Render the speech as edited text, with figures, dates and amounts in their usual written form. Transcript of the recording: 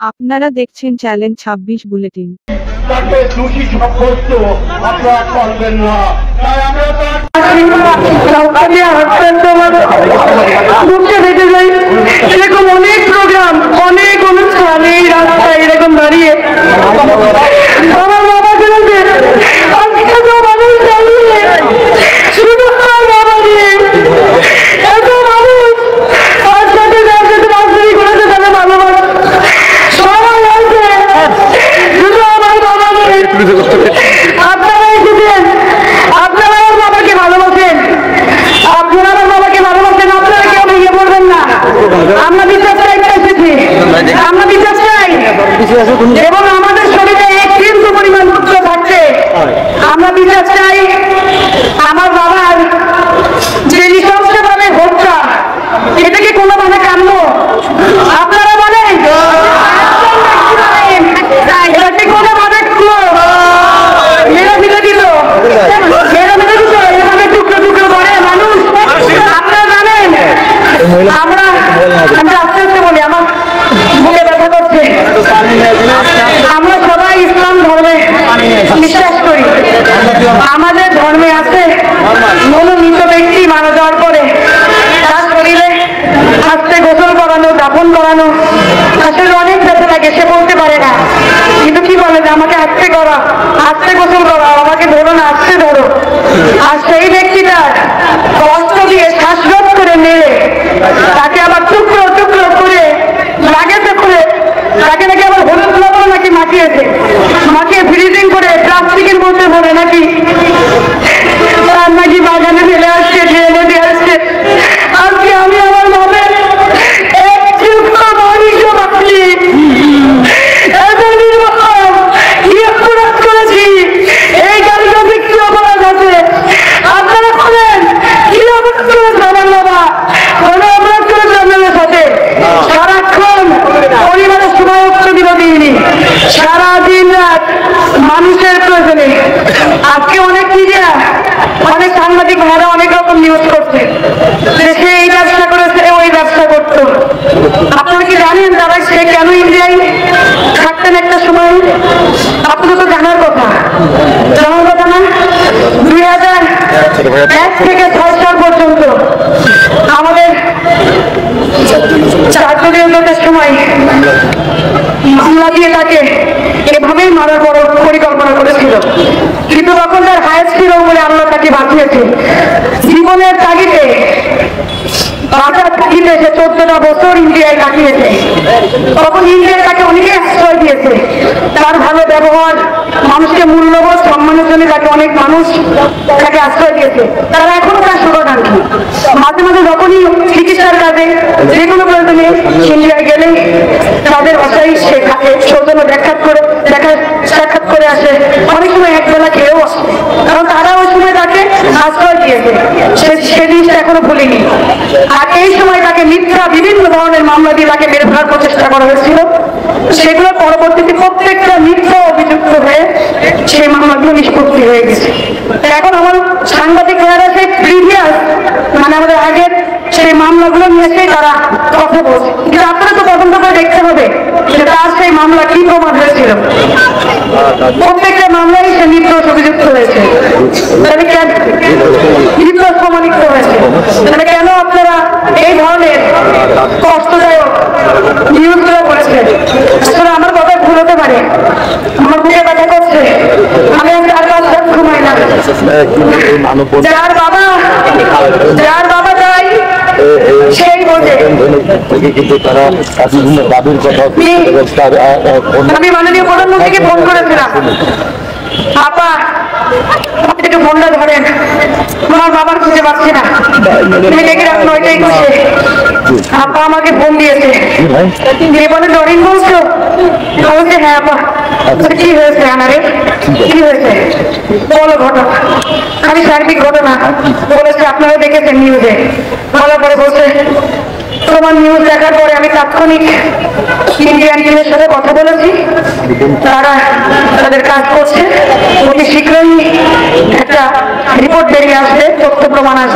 আপনারা দেখছেন challenge ২৬ bulletin. তাকে দোষী সাব্যস্ত আপনারা করবেন না, তাই আমরা এরকম অনেক প্রোগ্রাম, অনেক অনুষ্ঠান এই রাস্তায় এরকম দাঁড়িয়ে আমার বাবা বলেছে আজকে তো মানুষ দাঁড়িয়ে শুধু আমার বাবা নিয়ে এত মানুষ আর সাথে রাজনীতি করেছে তাদের ভালোবাসা সবাই আছে শুধু আমার বাবা নিয়ে। আপনারা এসেছেন, আপনারা আমার বাবাকে ভালোবাসেন, আপনারা আমার বাবাকে ভালোবাসেন, আপনারা কেউ ভেঙে পড়বেন না। আমরা বিশ্বাস চাই, এসেছি আমরা বিশ্বাস চাই এবং আমাদের শরীরে এক কিন্তু পরিমাণ পুত্র থাকছে। আমরা বিশ্বাস চাই আমার বাবার যে নৃশংসভাবে হত্যা, এটা কি কোনোভাবে কাম্য? আপনারা বলেন এটা কি কোনোভাবে মেরে ফেলে দিল, এভাবে টুকরো টুকরো করে মানুষ? আপনারা জানেন আমরা আস্তে আস্তে বলি, আমার বুকে ব্যথা করছে। আমরা সবাই ইসলাম ধর্মে বিশ্বাস করি। আমাদের ধর্মে আছে মনোনীত ব্যক্তি মারা যাওয়ার পরে তার শরীরে আস্তে গোসল করানো, দাফন করানো। আসলে অনেক ব্যথা লাগে, সে বলতে পারে না, কিন্তু কি বলে যে আমাকে আস্তে করা, আস্তে গোসল করা, আমাকে ধরো না, আস্তে ধরো। আর সেই ব্যক্তিটার কষ্ট দিয়ে শ্বাসরোধ করে মেরে তাকে আবার টুকরো টুকরো করে লাগেতে করে তাকে নাকি আবার হলুদ লবণ নাকি মাখিয়েছে, মাখিয়ে ফ্রিজিং করে প্লাস্টিকের মধ্যে ভরে নাকি তার নাকি বাগানে ফেলে আসছে, ঢেলে দিয়ে আসছে। আজকে আমি আমার ভাবে এক টুকরো মানুষও বাকি করেছি, এই গাড়িটা বিক্রি অপরাধ আছে। আপনারা বলেন কি অপরাধ করেছে আমার বাবা? কোনো অপরাধ করেছে আপনাদের সাথে? সারাক্ষণ পরিবারের সময় বিরোধী, সারাদিন রাত মানুষের প্রয়োজনে। আজকে অনেক মিডিয়া, অনেক সাংবাদিক ভাইরা অনেক রকম নিউজ করছে, সে এই ব্যবসা করেছে, ওই ব্যবসা করত। আপনারা কি জানেন তারা সে কেন ইন্ডিয়ায় থাকতেন একটা সময়? আপনাদের তো জানার কথা, জানার কথা না? 2001 থেকে 6 সাল পর্যন্ত আমাদের জাতীয় জোটের সময় মামলা দিয়ে তাকে এভাবেই মারার বড় পরিকল্পনা করেছিল, কিন্তু তখন তার হায়াত ছিল বলে আল্লাহ তাকে বাঁচিয়েছে। জীবনের তাগিদে বাঁচার তাগিদে সে 14টা বছর ইন্ডিয়ায় কাটিয়েছে। তখন ইন্ডিয়ায় তাকে অনেকে আশ্রয় দিয়েছে, তার ভালো ব্যবহার, মানুষকে মূল্যবোধ সম্মানের জন্য তাকে অনেক মানুষ তাকে আশ্রয় দিয়েছে। তারা এখনো তার শুভাকাঙ্ক্ষী। মাঝে মাঝে যখনই চিকিৎসার কাজে যে কোনো প্রয়োজনে ইন্ডিয়ায় গেলে তাদের বাসায় সে থাকে, সৌজন্য সাক্ষাৎ করে আসে, অনেক সময় একবেলা খেয়েও আসে, কারণ তারা ওই সময় তাকে আশ্রয় দিয়েছে। সে জিনিসটা এখনো ভুলিনি। আর এই সময় তাকে মিথ্যা বিভিন্ন ধরনের মামলা দিয়ে তাকে মেরে ফেলার প্রচেষ্টা করা হয়েছিল। সেগুলো পরবর্তীতে প্রত্যেকটা মিথ্যা অভিযুক্ত হয়ে সেই মামলাগুলো নিষ্পত্তি হয়ে গেছে। এখন আমার সাংবাদিক ভাইয়েরা সেই প্রিভিয়াস মানে আমাদের আগের সেই মামলাগুলো নিয়ে এসে তারা কথা বলছে, কিন্তু আপনারা তো তদন্ত করে দেখতে হবে যে তার সেই মামলা কি প্রমাণ হয়েছিল। প্রত্যেকটা মামলায় সে নির্দোষ অভিযুক্ত হয়েছে, তাহলে কেন নির্দোষ প্রমাণিত হয়েছে, তাহলে কেন আপনারা এই ধরনের কষ্টদায়ক নিউজগুলো করেছেন? আসলে আমার কথা ভুল হতে পারে, আমার বুকে ব্যথা করছে, আমি 4-5 রাত ঘুমাই না। যার বাবা যাই সেই বোঝে। আমি মাননীয় প্রধানমন্ত্রীকে ফোন করেছিলাম, আপা আপনি একটু ফোনটা ধরেন, আমার বাবার খুঁজে পাচ্ছি না। তুমি দেখে রাখুন, ওইটাই খুশি। আপা আমাকে ফোন দিয়েছে, দিয়ে বলে ডরিন বলছো? বলছে হ্যাঁ আপা। কি হয়েছে আনারে, কি হয়েছে বলো ঘটনা, আমি সার্বিক ঘটনা বলেছে। আপনারা দেখেছেন নিউজে, বলার পরে বলছে তোমার নিউজ দেখার পরে আমি তাৎক্ষণিক ইন্ডিয়ান টিমের সাথে কথা বলেছি, তারা তাদের কাজ করছে, অতি শীঘ্রই একটা রিপোর্ট বেরিয়ে আসবে, তথ্য প্রমাণ আসবে।